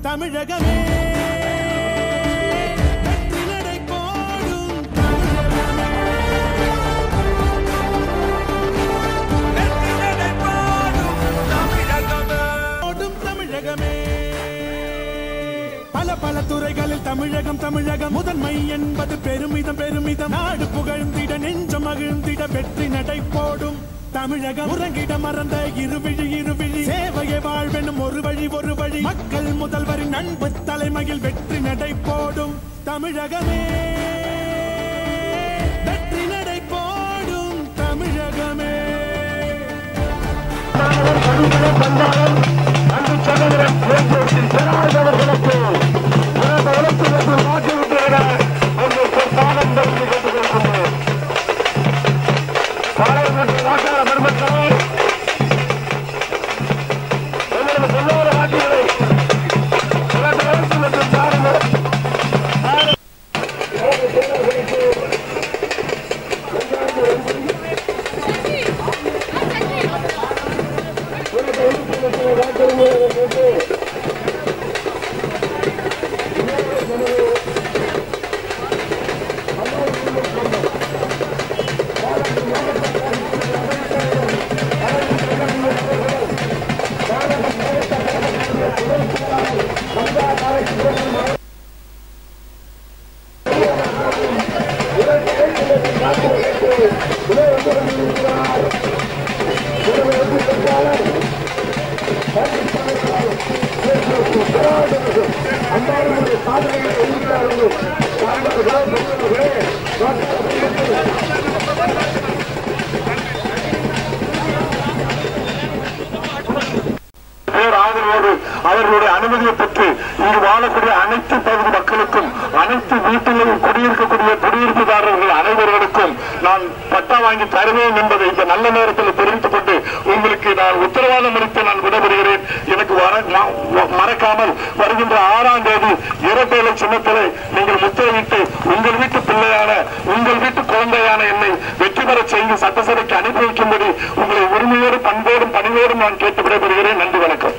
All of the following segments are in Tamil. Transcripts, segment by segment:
தமிழகமே வெற்றி நடை போடும் தமிழகமே வெற்றி நடை போடும் தமிழகமே போடும் தமிழகமே பல பல துறைகளில் தமிழகம் முதன்மை என்பது பெருமிதம் நாடு புகழ்ந்திட நெஞ்சம் மகிழ்ந்திட வெற்றி நடை போடும் தமிழகம் உறங்கிட மறந்த இருவிழி சேவையை வாழ்வெனும் ஒரு வழி மக்கள் முதல்வரின் அன்பு தலைமையில் வெற்றி நடை போடும் தமிழகமே வெற்றி நடை போடும் தமிழகமே அவர்களுடைய அனுமதியை பெற்று இங்கு வாழக்கூடிய அனைத்து பகுதி மக்களுக்கும் அனைத்து வீட்டிலும் குடியிருக்கக்கூடிய குடியிருப்புதாரர்கள் அனைவர்களுக்கும் நான் பட்டா வாங்கி தருவேன் என்பதை இந்த நல்ல நேரத்தில் தெரிவித்துக் கொண்டு உங்களுக்கு நான் உத்தரவாதம் அளித்து நான் விடைபெறுகிறேன். எனக்கு மறக்காமல் வருகின்ற 6ஆம் தேதி இரட்டை சின்னத்திலே நீங்கள் முத்திரையிட்டு உங்கள் வீட்டு பிள்ளையான உங்கள் வீட்டு குழந்தையான என்னை வெற்றி பெற செய்து சட்டசபைக்கு அனுப்பி வைக்கும்படி உங்களை உரிமையோடு பண்போடும் பணிவோடும் நான் கேட்டு விடைபெறுகிறேன். நன்றி, வணக்கம்.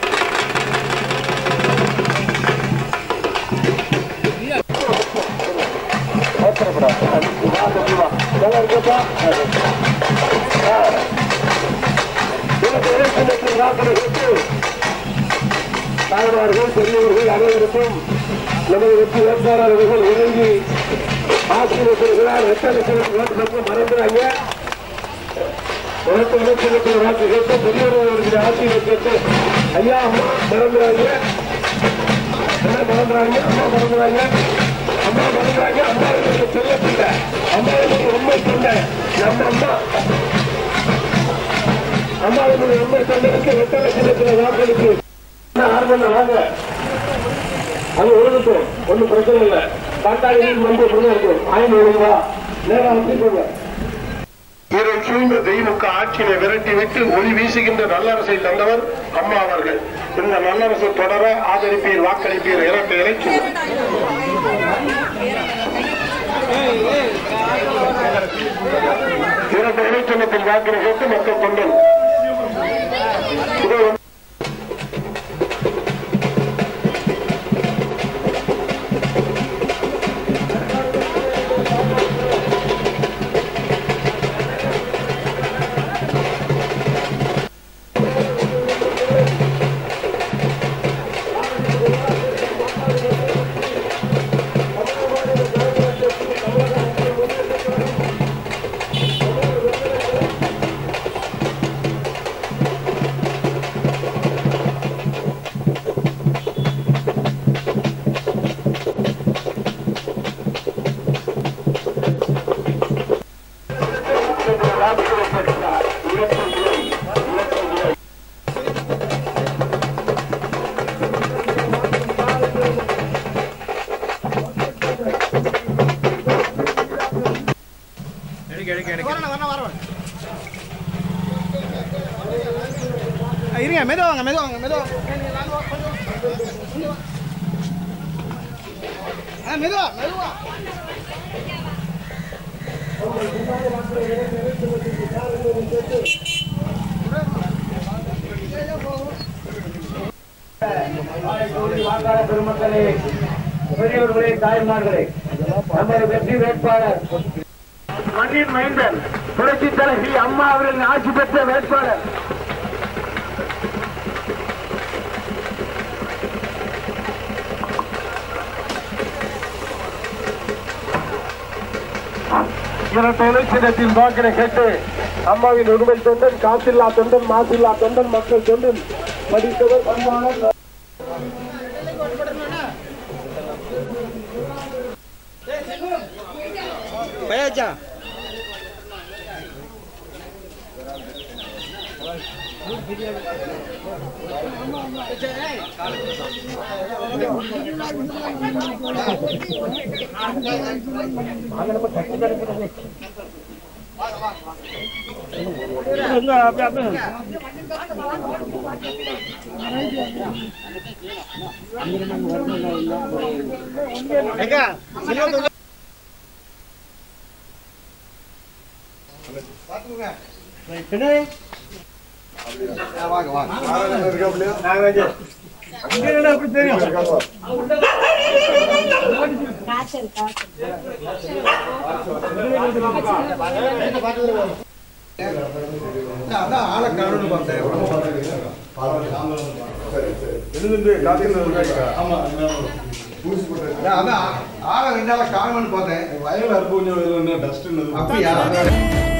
தாய்மார்கள் பெரியவர்கள் அனைவருக்கும் நமது வெற்றி வேட்பாளர்கள் இறங்கி ஆசிரியர் ரெட்டை மறந்துறாங்க. வாக்கு கேட்டு பெரியவர்களுடைய ஆசிரியர் கேட்டு ஐயா அம்மா மறந்துறாங்க, என்ன மறந்துறாங்க, அம்மா மறந்துறாங்க, அம்மா மறந்துறாங்க. அம்மாவுக்கு சொல்லப்பட்ட அம்மாவுக்கு உண்மை சொன்ன நம்ம அம்மாவுடைய உண்மை சொன்னதுக்கு 8 லட்சத்தில் வாக்களிப்பு ஆர்வம் வாங்க. அது ஒழுங்கட்டும், ஒன்றும் பிரச்சனை இல்லை. பாட்டாளி வந்து இருக்கும் 500 ரூபா நேரம் வச்சுக்கோங்க. இருள் சூழ்ந்த திமுக ஆட்சியை விரட்டி விட்டு ஒளி வீசுகின்ற நல்லரசை தந்தவர் அம்மா அவர்கள். இந்த நல்லரசு தொடர ஆதரிப்பீர், வாக்களிப்பீர் என பெயரை இரட்டை இலைச்சின்னத்தில் வாக்கினை கேட்டு மக்கள் கொண்டது. இருங்க, மெதுவாங்க மெதுவாங்க மெதுவாங்க மெதுவா மெதுவா. வாக்காளர் பெருமக்களே, பெரியவர்களே, தாய்மார்களே, நமது வெற்றி வேட்பாளர் மண்ணின் மைந்தன் புரட்சி தலைவி அம்மா அவர்களின் ஆட்சி பெற்ற வேட்பாளர் இரட்டை இலட்சணத்தின் வாக்கினை கேட்டு அம்மாவின் உரிமை தொண்டன், காசில்லா தொண்டன், மாசில்லா தொண்டன், மக்கள் தொண்டன், படித்தவர், பண்பாளர். பயாச்சா ஆளை காணுன்னு பார்த்தேன். ஆளை ரெண்டால காணுன்னு பார்த்தேன். வயல் அறுப்பு கொஞ்சம் டஸ்ட் அப்படியா?